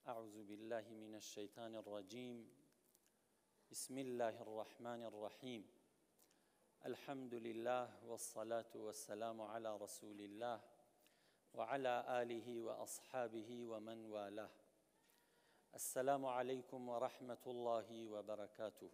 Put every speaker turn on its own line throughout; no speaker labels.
أعوذ بالله من الشيطان الرجيم. بسم الله الرحمن الرحيم. الحمد لله والصلاة والسلام على رسول الله وعلى آله وأصحابه ومن والاه. السلام عليكم ورحمة الله وبركاته.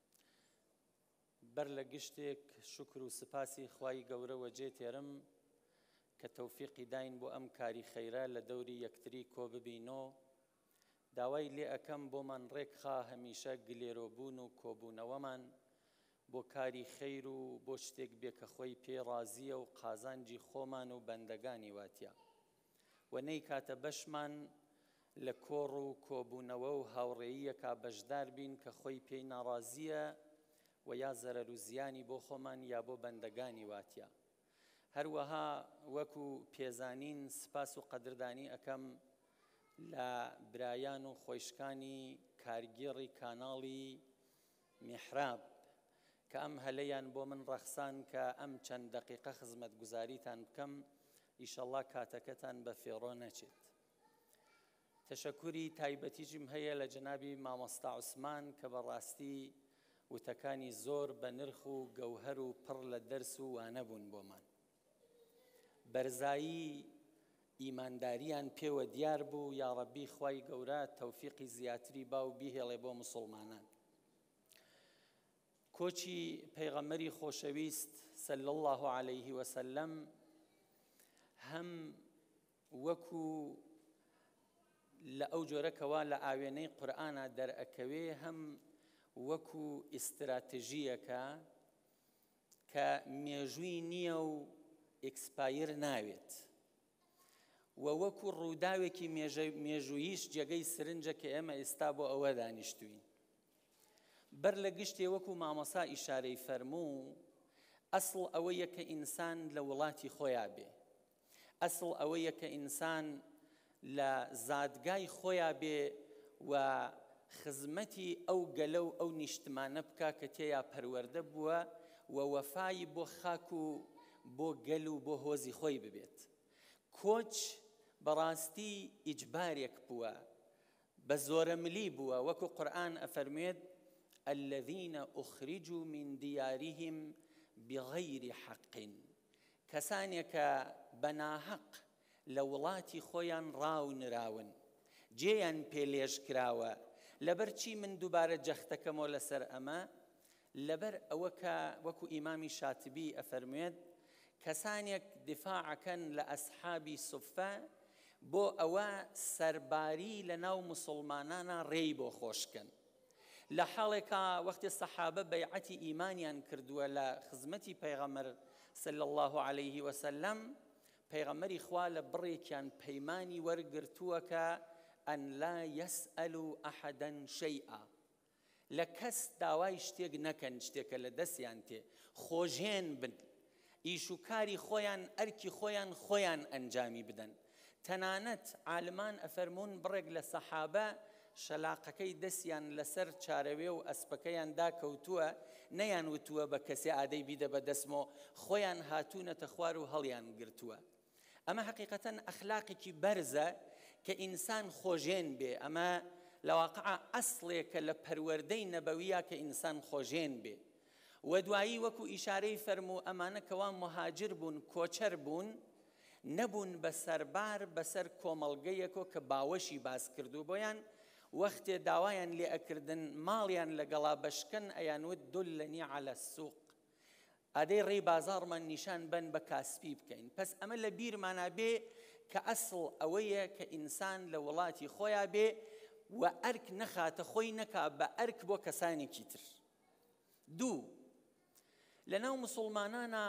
برلقشتك شكر وسپاسی خواهی گەورە وەجێ تێرم کە تەوفیقی داین بۆ ئەم کاری خەیرە لە دەوری یەکتری کۆ ببینۆ. داوای لێ ئەەکەم بۆمان ڕێکخا هەمیشە گلێرۆبوون و کۆبوونەوەمان بۆ کاری خەیر و بۆ شتێک بێ کە خۆی پێ ڕازیە و قازانجی خۆمان و بەندەگانی واتیە و نەیکاتە بەشمان لە کۆڕ و کۆبوونەوە و هاوڕێیەکا بەشدار بین کە خۆی پێی ناڕازیە و یا زەرەر و زیانی بۆ خۆمان یا بۆ بەندەگانی واتیە. هەروەها وەکو پێزانین سپاس و قەدردانی ئەەکەم لە برایان و خۆشکانی کارگێڕی کاناڵی میحراب کە ئەم هەلەیان بۆ من ڕەخسان کە ئەم چەند دەقیقە خزمەتگوزاریتان بکەم، ئیشەڵڵا کاتەکەتان بە فێڕۆ نەچێت. تەشەکوری تایبەتیجم هەیە لە جەنابی مامۆستا عوسمان کە بەڕاستی وتەکانی زۆر بە نرخ و گەوهەر و پڕ لە دەرس و وانە بوون بۆمان. بەرزایی ئیمانداریان پێوە دیار بوو، یا ڕەبی خوای گەورە تەوفیقی زیاتری باو بیهێڵێ بۆ مسڵمانان. کۆچی پەیغەمبەری خۆشەویست صلی الله عليه وسلم هەم وەکو لە ئەو جۆرەکەوە لە ئاوێنەی قورئانە دەرئەکەوێ، هەم وەکو ئیستراتژیەکە کە مێژووی نییە و ئێکسپایر ناوێت و وەکو ڕووداوێکی مێژوویش جێگەی سرنجە کە ئێمە ئێستا بۆ ئەوە دانیشتوین. بەر لە گشتێ وەکو مامۆسا ئیشارەی فەرموو، ئەسڵ ئەوەیە کە ئینسان لە وڵاتی خۆیان بێ، ئەسڵ ئەوەیە کە ئینسان لە زادگای خۆیان بێ و خزمەتی ئەو گەلە و ئەو نیشتمانە بکە کە تێیا پەروەردە بووە و وەفای بۆ خاک و بۆ گەل و بۆ هۆزی خۆی ببێت. کۆچ بەڕاستی ئیجبارێک بووە، بە زۆرە ملی بووە، وەکو قورئان ئەفەرمێت الذين أخرجوا من ديارهم بغير حق، کەسانێکە بەناحەق لە وڵاتی خۆیان ڕاونراون، جێیان پێلێژ کراوە. لەبەر چی من دووبارە جەختەکەمەوە لەسەر ئەمە؟ لەبەر ئەوە کە وەکو ئیمامی شاتبی ئەفەرمێت کەسانێک دفاعەکەن لە ئەسحابی سوفە بۆ ئەوە سەرباری لە ناو مسڵمانانە ڕێی بۆ خۆشکن. لە حاڵێکا وەختی سەحابە بەیعەتی ئیمانیان کردووە لە خزمەتی پەیغەمبەر صلی الله عليه وسلم، پەیغەمبەری خوا لە بڕێکیان پەیمانی وەرگرتووە کە ئەن لا یەسئەلوا ئەحەدەن شەیئا، لە کەس داوای شتێک نەکەن، شتێکە لە دەستیان تێ خۆژێن بن، ئیش و کاری خۆیان ئەرکی خۆیان ئەنجامی بدەن. تەنانەت عالمان ئەفەرمون بڕێک لە سەحابە شەلاقەکەی دەستیان لەسەر چارەوێ و ئەسپەکەیان داکەوتووە، نەیان وتووە بە کەسێ ئادەی بیدە بە دەستمەوە، خۆیان هاتوونەتە خوار و هەڵیان گرتووە. ئەمە حەقیقەتەن ئەخلاقێکی بەرزە کە ئینسان خۆژێن بێ. ئەمە لە واقعە ئەسڵێکە لە پەروەردەی نەبەویە کە ئینسان خۆژێن بێ. و دوایی وەکو ئیشارەی فەرموو ئەمانە کەوا مهاجر بوون، کۆچەر بوون، نەبوون بە سەربار بەسەر کۆمەڵگەیەکۆ کە باوەشی باس کردو بۆیان وەختێ داوایان لێ ئەکردن ماڵیان لەگەڵا بەشکن ئەیانوت دولنی عەلە السوق، ئادەی ڕێی بازاڕمان نیشان بن بە کاسپی بکەین. پس ئەمە لە بیرمانە بێ کە ئەسڵ ئەوەیە کە ئینسان لە وڵاتی خۆیان بێ و ئەرک نەخاتە خۆی نەکا بە ئەرک بۆ کەسانێکی تر. دوو، لەناو مسڵمانانە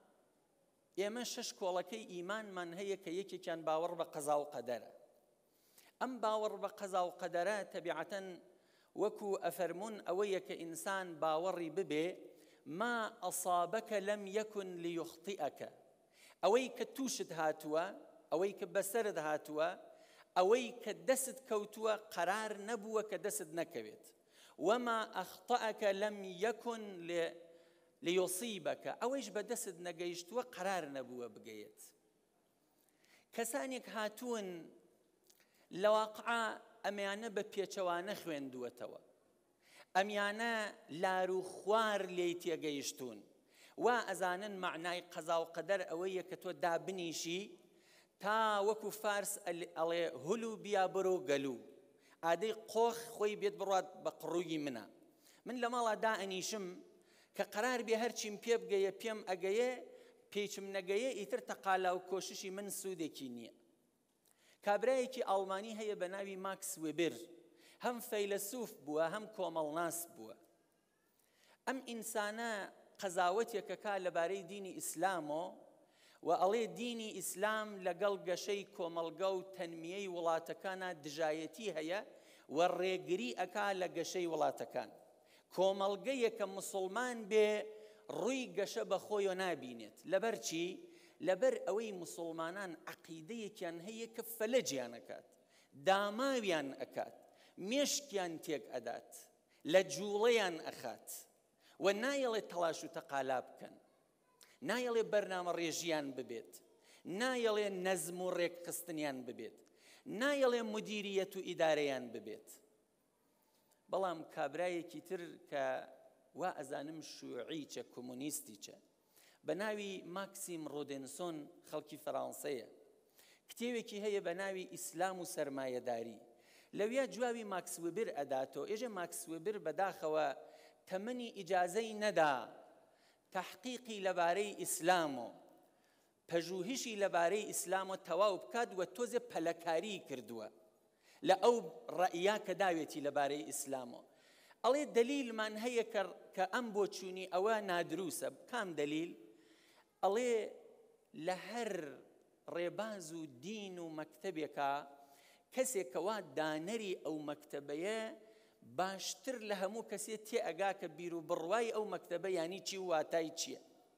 ئێمە 6 کۆڵەکەی ئیمانمان هەیە کە یەکێکیان باوەڕ بە قەزا و قەدەرە. ئەم باوەڕ بە قەزا و قەدەرە تەبیعەتەن وەکو ئەفەرمون ئەوەیە کە ئینسان باوەڕی ببێ ما ئەصابەکە لەم یەکن لیوخطئەکە، ئەوەی کە تووشت هاتووە، ئەوەی کە بەسەرت هاتووە، ئەوەی کە دەست کەوتووە قەرار نەبووە کە دەست نەکەوێت. وما ئەخطەئەکە لەم یەکن لیوصیبەکە، ئەوەیش بە دەست نەگەیشتووە قەرار نەبووە بگەیت. کەسانێک هاتوون لە واقعە ئەمەیانە بە پێچەوانە خوێندووەتەوە، ئەمیانە لار و خوار لێی تێگەیشتون، وا ئەزانن معنای قەزا و قەدەر ئەوەیە کە تۆ دابنیشی تا وەکو فارس ئەڵێ هولو بیا بڕۆ گەلوو، ئادەی قۆخ خۆی بێت بڕات بە قڕووی منە. من لە ماڵا دائەنیشم کە قەرار بێ هەرچیم پێ بگەیە پێم ئەگەیە، پێیچم نەگەیە ئیتر تەقالا و کۆششی من سوودێکی نییە. کابرایەکی ئاڵمانی هەیە بە ناوی ماکس وێبر، هەم فەیلسوف بووە هەم کۆمەڵناس بووە. ئەم ئینسانە قەزاوەتێکەکە لەبارەی دینی ئیسلامۆ و ئەڵێ دینی ئیسلام لەگەڵ گەشەی کۆمەڵگە و تەنمیەی وڵاتەکانە دژایەتی هەیە و ڕێگری ئەکا لە گەشەی وڵاتەکان. کۆمەڵگەیەکە مسڵمان بێ ڕووی گەشە بە خۆیۆ نابینێت. لەبەر چی؟ لەبەر ئەوەی مسڵمانان عەقیدەیەکیان هەیە کە فەلەجیان ئەکات، داماویان ئەکات، مێشکیان تێک ئەدات، لە جوڵەیان ئەخات و نایەڵێ تەلاش و تەقالا بکەن، نایەڵێ بەرنامە ڕێژیان ببێت، نایەڵێ نەزم و ڕێکخستنیان ببێت، نایەڵێ مدیریەت و ئیدارەیان ببێت. بەڵام کابرایەکی تر کە وا ئەزانم شوعیچە کۆمونیستیچە بە ناوی ماکسیم ڕۆدێنسۆن، خەڵکی فەڕەنسەیە، کتێوێکی هەیە بە ناوی ئیسلام و سەرمایەداری. لەویا جوابی ماکس وێبر ئەداتەوە. ئێژە ماکس وێبر بەداخەوە تەمەنی ئیجازەی نەدا تەحقیقی لەبارەی ئیسلام و پەژوهشی لەبارەی ئیسلام و تەواو بکات و تۆزێ پەلەکاری کردووە لە ئەو ڕەئیا کە داوێتی لەبارەی ئیسلامۆ. ئەڵێ دەلیلمان هەیە کە ئەم بۆچوونی ئەوە نادرووسە. کام دەلیل؟ ئەڵێ لە هەر ڕێباز و دین و مەکتەبێکە کەسێکەوە دانەری ئەو مەکتەبەیە باشتر لە هەموو کەسێ تێ ئەگا کە بیر و بڕوای ئەو مەکتەبە یانی چی و واتای چییە.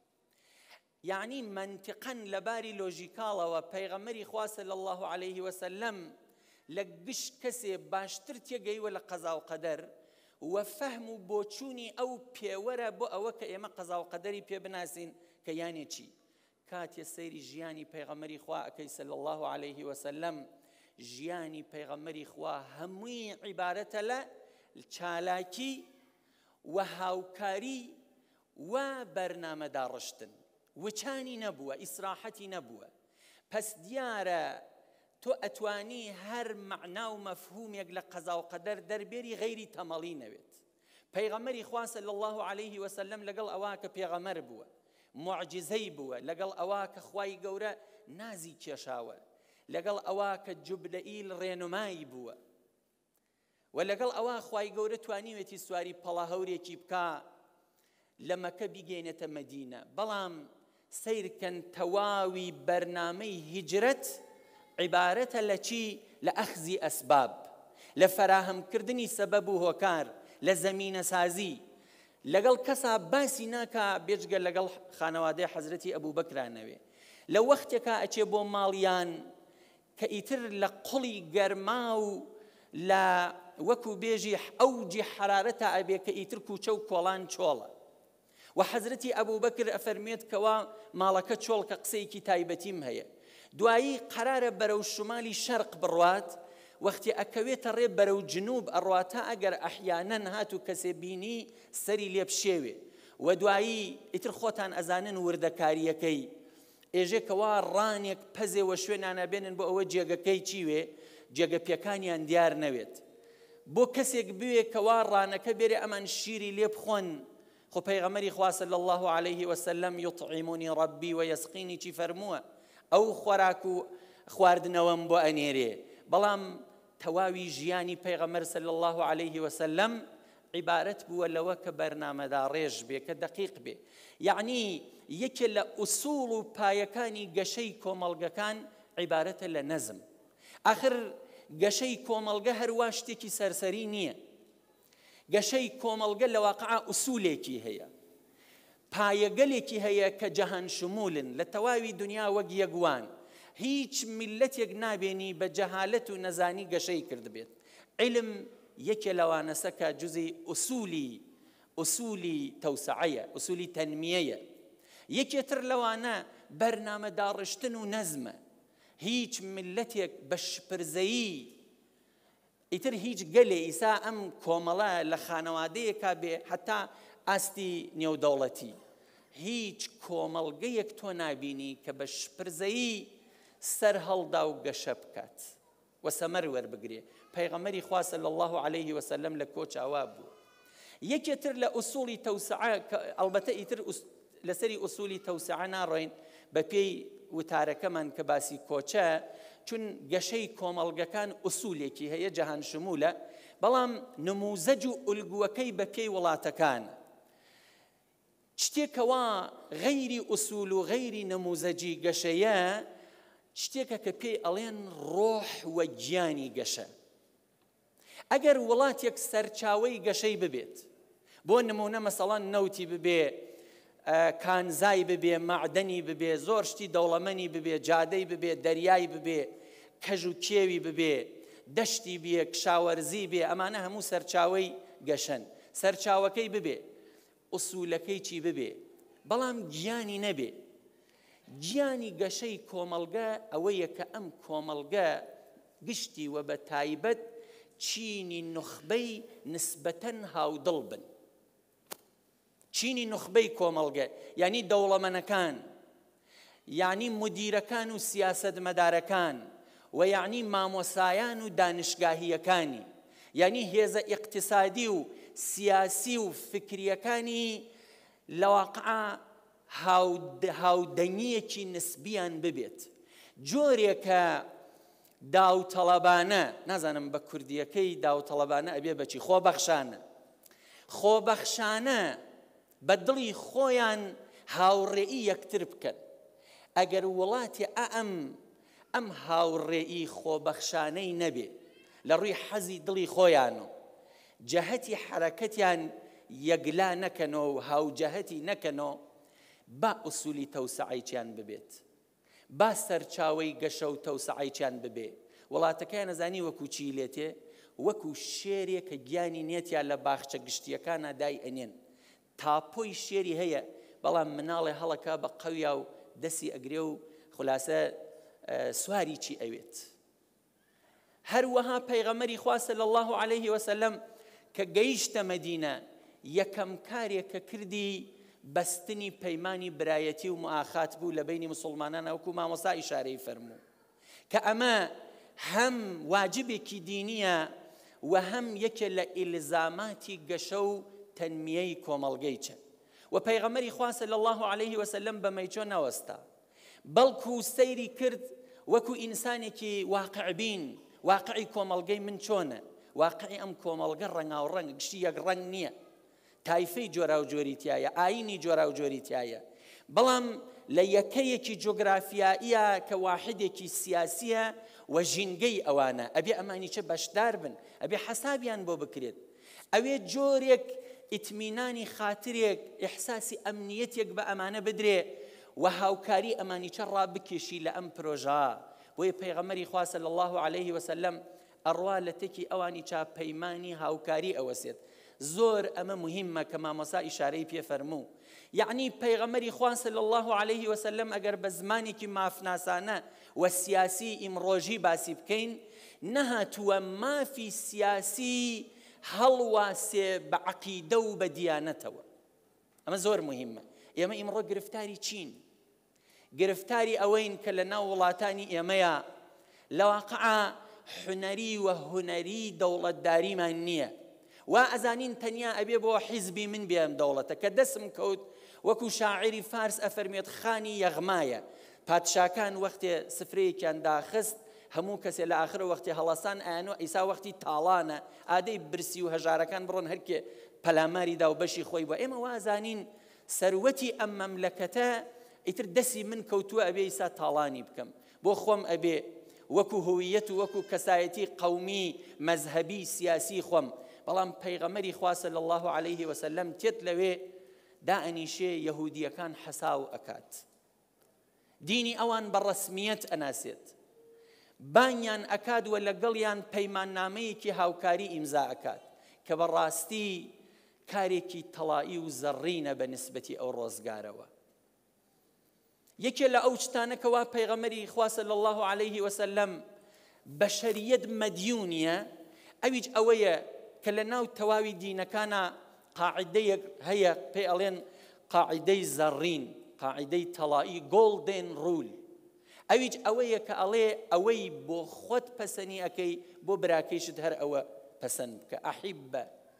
یعنی منطقاً لەباری لۆژیکاڵەوە پەیغەمبەری خوا صلی الله علیه وسلم لە گشت کەسێ باشتر تێگەیوە لە قەزا و قەدەر و فەهم و بۆچوونی ئەو پێوەرە بۆ ئەوە کە ئێمە قەزا و قەدەری پێ بناسین کە یانێ چی. کاتێ سەیری ژیانی پەیغەمبەری خوا ئەکەی صلی الله علیه وسلم، ژیانی پەیغەمبەری خوا هەمووی عیبارەتە لە چالاکی و هاوکاری و بەرنامەداڕشتن، وچانی نەبووە، ئیسراحەتی نەبووە. پس دیارە تۆ ئەتوانی هەر مەعنا و مەفهومێک لە قەزا و قەدەر دەربێری غەیری تەمەڵی نەوێت. پەیغەمبەری خوا صلی الله علیه وسلم لەگەڵ ئەوا کە پێغەمبەر بووە، معجزەی بووە، لەگەڵ ئەوا کە خوای گەورە نازی کێشاوە، لەگەڵ ئەوا کە جوبرەئیل ڕێنمایی بووە و لەگەڵ ئەوا خوای گەورە توانیوێتی سواری پەڵا هەورێکی بکە لە مەکە بیگەینێتە مەدینە. بەڵام سیرکەن تەواوی بەرنامەی هیجرەت عیبارەتە لە چی؟ لە ئەخزی ئەسباب، لە فەراهەمکردنی سەبەب و هۆکار، لە زەمینە سازی. لەگەڵ کەسا باسی ناکا بێجگە لەگەڵ خانەوادەی حەزرەتی ئەبوو بەکرانەوێ. لە وەختێکا ئەچێ بۆ ماڵیان کە ئیتر لە قوڵی گەرما و لە وەکو بێژی ئەوجی حرارەتە ئەبێ کە ئیتر کوچە و کۆڵان چۆڵە. و حەزرەتی ئەبوو بەکر ئەفەرمێت کەوا ماڵەکە چۆڵ کە قسەیەکی تایبەتیم هەیە. دوایی قەرارە بەرەو شمالی شەرق بڕوات، وەختی ئەکەوێتە ڕێ بەرەو جنوب ئەڕواتە ئەگەر ئەحیانەن هات و کەسێ بینی سەری لێ بشێوێ. و دوایی ئیتر خۆتان ئەزانن وردەکاریەکەی ئێژێکەوە ڕانێک پەزێوە شوێنانە بێنن بۆ ئەوە جێگەکەی چیوێ، جێگە پێکانیان دیار نەوێت. بۆ کەسێک بوێ کەوا ڕانەکە بێرێ ئەمان شیری لێ بخۆن. خۆ پەیغەمبەری خوا صلی الله علیه وسلم یطعمونی ڕەبی و یەسقینی چی فەرمووە؟ ئەو خۆراک و خواردنەوەم بۆ ئەنێرێ. بەڵام تەواوی ژیانی پەیغەمبەر صلی الله علیه وسلم عیبارەت بووە لەوە کە بەرنامەدا ڕێژ بێ، کە دەقیق بێ. یعنی یەکێ لە ئوسوڵ و پایەکانی گەشەی کۆمەڵگەکان عیبارەتە لە نەزم. ئاخر گەشەی کۆمەڵگە هەروە شتێکی سەرسەری نییە. گەشەی کۆمەڵگە لە واقعا ئوسولێکی هەیە، پایەگەلێکی هەیە کە جەهان شمولن لە تەواوی دنیا وەک یەکوان. هیچ میلەتێک نابێنی بە جەهالەت و نەزانی گەشەی کرد بێت. علم یەکێ لەوانەسە کە جزئی ئوسولی تەوسعەیە، ئوسولی تەنمیەیە. یەکێتر لەوانە بەرنامە داڕشتن و نەزمە. هیچ میلەتێک بە شپرزەیی ئیتر هیچ گەلێ ئیسا ئەم کۆمەڵە لە خانەوادەیەکا بێ حتا ئاستی نێودەوڵەتی هیچ کۆمەڵگەیەک تۆ نابینی کە بە شپرزەیی سەر هەڵدا و گەشە بکات و سەمەر وەربگرێ. پەیغەمبەری خوا صلی الله علیه وسلم لە کۆچاوا بوو. یەکێتر لە ئوسوڵی تەوسعە ئەڵبەتە ئیتر لەسەری ئوسوڵی تەوسعە ناڕۆین بە پێی وتارەکەمان کە باسی کۆچە، چون گەشەی کۆمەڵگەکان ئوسولێکی هەیە جەهان شمولە، بەڵام نموزەج و ئولگووەکەی بە پێی وڵاتەکان شتێکەوە غەیری ئوسول و غەیری نموزەجی گەشەیە شتێکە کە پێی ئەڵێن ڕۆح و گیانی گەشە. ئەگەر وڵاتێک سەرچاوەی گەشەی ببێت، بۆ نمونە مەسەڵەن نەوتی ببێ، کانزای ببێ، معدەنی ببێ، زۆر شتی دەوڵەمەنی ببێ، جادەی ببێ، دەریای ببێ، کەژ و کێوی ببێ، دەشتی بێ، کشاوەرزی بێ، ئەمانە هەموو سەرچاوەی گەشەن. سەرچاوەکەی ببێ، ئوسولەکەی چی ببێ، بەڵام گیانی نەبێ. گیانی گەشەی کۆمەڵگە ئەوەیە کە ئەم کۆمەڵگە گشتی و بە تایبەت چینی نخبەی نسبەتەن هاودڵ بن. چینی نخبەی کۆمەڵگە یعنی دەوڵەمەنەکان، یعنی مدیرەکان و سیاسەتمەدارەکان، و یعنی مامۆسایان و دانشگاهیەکانی، یعنی هێزە ئیقتصادی و سیاسی و فکریەکانی لەواقعە هاودەنگیەکی نسبیان ببێت. جۆرێکە داوتەڵەبانە، نازانم بە کوردیەکەی داوتەڵەبانە ئەبێ بەچی، خۆبەخشانە، خۆبەخشانە بە دڵی خۆیان هاوڕێئی یەکتر بکەن. ئەگەر وڵاتی ئەم هاوڕێئی خۆبەخشانەی نەبێ لە ڕووی حەزی دڵی خۆیانە، جەهەتی حرەکەتیان یەکلا نەکەنەوە و هاوجەهەتی نەکەنەوە، با ئوسولی تەوسعەیچیان ببێت، با سەرچاوەی گەشە و تەوسعەیچیان ببێ. وڵاتەکەیان نەزانی وەکو چی لێتێ، وەکو شێرێک کە گیانی نێتیان لە باخچە گشتیەکانە دای ئەنێن. تاپۆی شێری هەیە، بەڵام مناڵێ هەڵەکە بە قەویا و دەسی ئەگرێ و خولاسە سواری چی ئەوێت. هەروەها پەیغەمبەری خوا صلی الله علیه وسلم کە گەیشتە مەدینە، یەکەم کارێک کە کردی بەستنی پەیمانی برایەتی و موئاخات بوو لە بینی مسلمانان، وەکو مامۆستا ئیشارەی فەرموو کە ئەمە هەم واجبێکی دینیە و هەم یەکێ لە ئیلزاماتی گەشە و تەنمیەی کۆمەڵگەی چە. و پەیغەمبەری خوا صلی الله علیه وسلم بەمەی چۆن نەوەستا، بەڵکو سەیری کرد وەکو ئینسانێکی واقع بین، واقعی کۆمەڵگەی من چۆنە، واقعی ئەم کۆمەڵگە ڕەنگاوڕەنگ گشتی یەک ڕەنگ نییە، تایفەی جۆرا و جۆری تایە، ئاینی جۆرا و جۆری تایە، بەڵام لە یەکەیەکی جۆگرافیاییە کە واحدێکی سیاسیە و ژینگەی ئەوانە ئەبێ ئەمانی چه بەشدار بن، ئەبێ حەسابیان بۆ بکرێت، ئەوێ جۆرێک ئیتمینانی خاترێک، ئیحساسی ئەمنیەتێک بە ئەمانە بدرێ و هاوکاری ئەمانی چە ڕابکێشی لە ئەم پرۆژە. بۆیە پەیغەمبەری خوا صلی الله علیه وسلم ئەڕوا لە تێکی ئەوانی پەیمانی هاوکاری ئەوەسێت. زۆر ئەمە مهمە کە مامۆستا ئیشارەی پێ فەرموو. یعنی پەیغەمبەری خوا صلی الله علیه وسلم ئەگەر بە زمانێکی مافناسانە و سیاسی ئیمڕۆژی باسی بکەین، نەهاتووە مافی سیاسی هەڵواسێ بە عەقیدە و بە دیانەتەوە. ئەمە زۆر مهمە. ئێمە ئیمڕۆ گرفتاری چین، گرفتاری ئەوەین کە لە ناو وڵاتانی ئێمەیە لەواقعە حونەری و هونەری دەوڵەتداریمان نییە. وا ئەزانین تەنیا ئەبێ بۆ حیزبی من بێم دەوڵەتە کە دەسم کەوت وەکو شاعری فارس ئەفەرمێت خانی یەغمایە. پادشاکان وەختێ سفرەیەکیان داخست، هەموو کەسێ لە ئاخر وەختی هەڵەسان ئایانەوە ئیسا وەختی تاڵانە، ئادەی برسی و هەژارەکان بڕۆن هەرکێ پەلاماری دا و بەشی خۆی بۆ. ئێمە وازانین سەروەتی ئەم مەملەکەتە ئیتر دەسی من کەوتووە ئەبێ ئیسا تاڵانی بکەم، بۆ خۆم ئەبێ وەکو هویەت و وەکو کەسایەتی قەومی مەزهەبی سیاسی خۆم. بەڵام پەیغەمبەری خوا صلی الله علیه وسلم تێت لەوێ دائەنیشێ یەهودیەکان حەساو ئەکات، دینی ئەوان بە ڕەسمیەت ئەناسێت، بانیان ئەکات و لەگەڵیان پەیماننامەیەکی هاوکاری ئیمزا ئەکات کە بەڕاستی کارێکی تەڵائی و زەڕینە بە نسبەتی ئەو ڕۆزگارەوە. یەکێ لە ئەو شتانەکەوا پەیغەمبەری خوا صلی الله علیه وسلم بەشەریەت مەدیونیە، ئەویش ئەوەیە کە لە ناو تەواوی دینەکانە قاعدەیەک هەیە پێی ئەڵێن قاعدەی زەڕین، قاعدەی تەڵایی، گۆڵدن ڕول. ئەویش ئەوەیە کە ئەڵێ ئەوەی بۆ خۆت پەسەنی ئەەکەی بۆ براکەیشت هەر ئەوە پەسەند بکە. ئەحیبە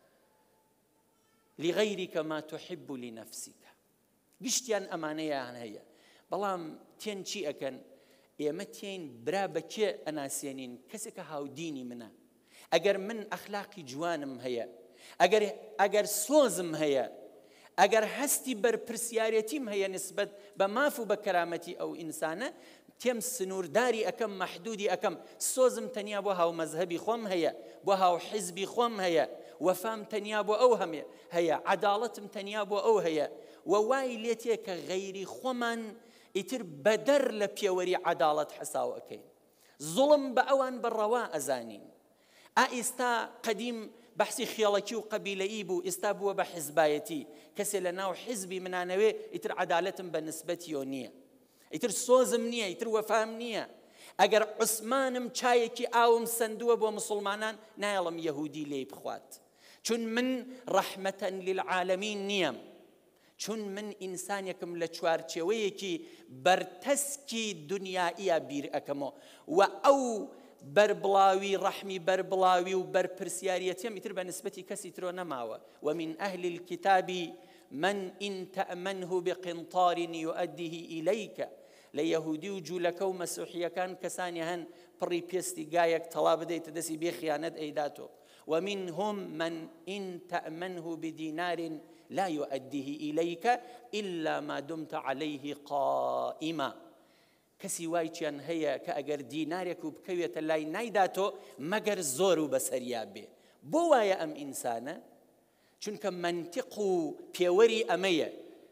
لغەیریکە ما تحب لنفسیکە. گشتیان ئەمانەیان هەیە، بەڵام تێن چی ئەکەن؟ ئێمە تێن برا بەکێ ئەناسێنین؟ کەسێکە هاودینی منە، ئەگەر من ئەخلاقی جوانم هەیە، ئەگەر سۆزم هەیە، ئەگەر هەستی بەرپرسیارەتیم هەیە نسبەت بە ماف و بە کەرامەتی ئەو ئینسانە، تێم سنوورداری ئەەکەم، مەحدودی ئەەکەم. سۆزم تەنیا بۆ هاو مەزهەبی خۆم هەیە، بۆ هاو حیزبی خۆم هەیە، وەفام تەنیا بۆ ئەو هەیە، عەداڵەتم تەنیا بۆ ئەو هەیە. وەوای لێتێ کە غەیری خۆمان ئیتر بەدەر لە پێوەری عەداڵەت حەساو ئەەکەین، زوڵم بە ئەوان بەڕەوا ئەزانین. ئێستا قەدیم بەحسی خێڵەکی و قەبیلەیی بوو، ئێستا بووە بە حیزبایەتی. کەسێ لە ناو حیزبی منانەوێ ئیتر عەدالەتم بە نسبەتیۆ نییە، ئیتر سۆزم نییە، ئیتر وەفام نییە. ئەگەر عوسمانم چایەکی ئاوم سندووە بۆ مسلمانان، نایڵم یەهودی لێی بخوات، چون من ڕەحمەتەن للعالەمین نییەم، چون من ئینسانێکم لە چوارچێوەیەکی بەرتەسکی دنیاییە بیر ئەەکەمەوە، و ئەو بەربڵاوی ڕەحمی بەربڵاوی و بەرپرسیاریەتیم ئیتر بە نسبەتی کەسی ترۆ نەماوە. ومن ئەهل الكتاب من إن تأمنه بقنطار يؤديه إليك. لە یەهودی و جوولەکە و مەسیحیەکان کەسانی هەن پڕی پێستی گایەک تەڵا بدەیتە دەستی بێ خیانەت ئەیداتۆ. ومنهم من إن تأمنه بدينار لا يؤديه إليك إلا ما دمت عليه قائما. کەسی وای چیان هەیە کە ئەگەر دینارێک و بکەوێتە لای نایداتۆ مەگەر زۆر و بەسەریا بێ. بۆ وایە ئەم ئینسانە؟ چونکە منطق و پێوەری ئەمەیە.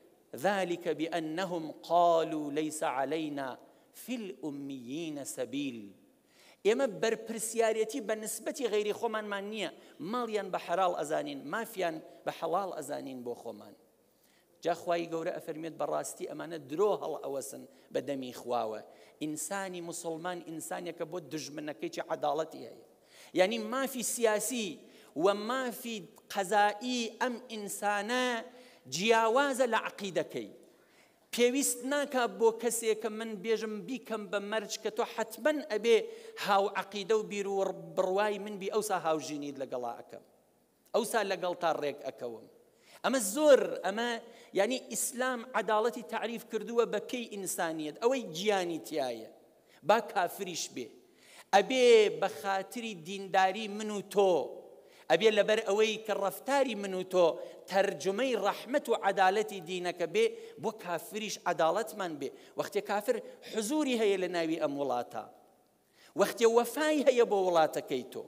ذلك بأنهم قالوا ليس علينا في الأميين سبيل. ئێمە بەرپرسیارەتی بە نسبەتی غەیری خۆمانمان نییە، ماڵیان بە حەڵال ئەزانین، مافیان بە حەڵال ئەزانین بۆ خۆمان. جا خوای گەورە ئەفەرمێت بەڕاستی ئەمانە درۆ هەڵ ئەوەسن بە دەمی خواوە. ئینسانی موسڵمان ئینسانێکە بۆ دژمنەکەی چی عەداڵەتی هەیە، یعنی مافی سیاسی و مافی قەزایی ئەم ئینسانە جیاوازە لە عەقیدەکەی. پێویست ناکات بۆ کەسێکە من بێژم بیکەم بە مەرج کە تۆ حەتمەن ئەبێ هاو عەقیدە و بیر و بڕوای من بی، ئەوسا هاوژینیت لەگەڵا ئەەکەم، ئەوسا لەگەڵ تا ڕێک ئەکەوم. ئەمە زۆر، ئەمە یعنی ئیسلام عەداڵەتی تعریف کردووە بە پێی ئینسانیەت، ئەوەی گیانی تایە. با کافریش بێ، ئەبێ بە خاتری دینداری من و تۆ، ئەبێ لەبەر ئەوەی کە ڕەفتاری من و تۆ تەرجمەی ڕەحمەت و عەدالەتی دینەکە بێ، بۆ کافریش عەداڵەتمان بێ. وەختێ کافر حزوری هەیە لە ناوی ئەم وڵاتە، وەختێ وەفای هەیە بۆ وڵاتەکەی تۆ،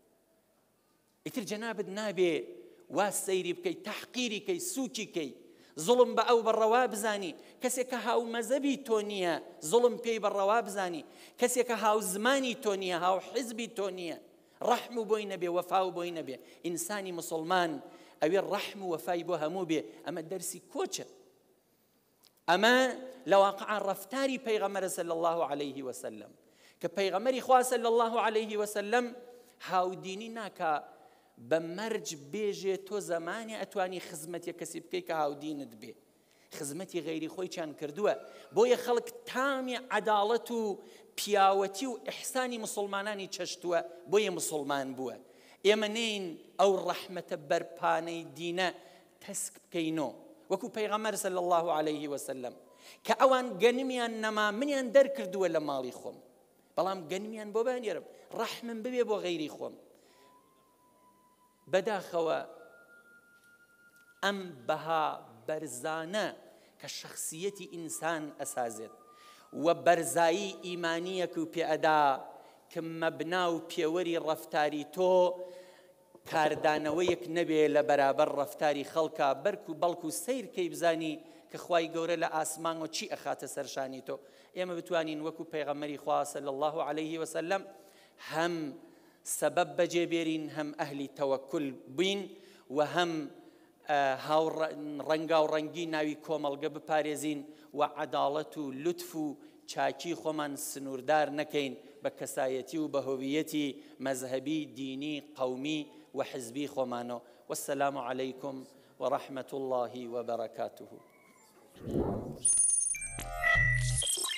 ئیتر جەنابت نابێ وا سەیری بکەی، تەحقیری کەی، سووکی کەی، زوڵم بە ئەو بەڕەوا بزانی. کەسێک کە هاو مەزەبی تۆ نییە زوڵم پێی بەڕەوا بزانی، کەسێک کە هاو زمانی تۆ نییە، هاو حیزبی تۆ نییە، ڕەحم و بۆی نەبێ، وەفا و بۆی نەبێ. ئینسانی موسڵمان ئەوێ ڕەحم و وەفای بۆ هەموو بێ. ئەمە دەرسی کۆچە، ئەمە لە واقعا ڕەفتاری پەیغەمبەرە صلی الله عليه وسلم، کە پەیغەمبەری خوا صلی الله عليه وسلم هاودینی ناکا بە مەرج بێژێ تۆ زمانی ئەتوانی خزمەتی کەسی بکەی کە هاودینت بێ. خزمەتی غەیری خۆی چیان کردووە، بۆیە خەڵک تامی عەداڵەت و پیاوەتی و ئیحسانی مسلمانانی چەشتووە، بۆیە مسلمان بووە. ئێمە نین ئەو ڕەحمەتە بەرپانەی دینە تەسک بکەینەوە، وەکو پەیغەمبەر صلی الله عليه وسلم کە ئەوان گەنمیان نەما، منیان دەرکردووە لە ماڵی خۆم، بەڵام گەنمیان بۆ بانێرم ڕەحمم ببێ بۆ غەیری خۆم. بەداخەوە ئەم بەها بەرزانە کە شەخسیەتی ئینسان ئەسازێت و بەرزایی ئیمانیەک و پێئەدا کە مەبنا و پێوەری ڕەفتاری تۆ کاردانەوەیەک نەبێ لە بەرابەر ڕەفتاری خەڵکە، بەرک و بەڵک و سەیر کەی بزانی کە خوای گەورە لە ئاسمانەوە چی ئەخاتە سەرشانی تۆ. ئێمە بتوانین وەکو پەیغەمبەری خوا صلی الله عليه وسلم هەم سبب بەجێبێرین، هەم ئەهلی تەوەکل بین و هەم ڕەنگا و ڕەنگی ناوی کۆمەڵگە بپارێزین و عەداڵەت و لوتف و چاکی خۆمان سنووردار نەکەین، بە کەسایەتی و بە هۆویەتی مەذهبی دینی قەومی و حزبی خۆمانەوە. والسلام عليكم ورحمة الله وبركاته.